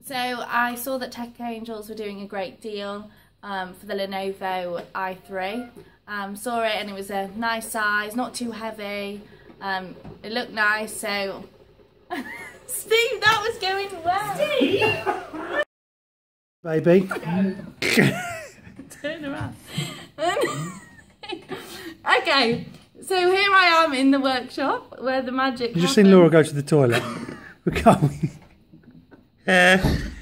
So I saw that Tech Angels were doing a great deal for the Lenovo i3. Saw it and it was a nice size, not too heavy. It looked nice, so Steve, that was going well. Steve, baby. Turn around. Okay, so here I am in the workshop where the magic. You just seen Laura go to the toilet. We're going.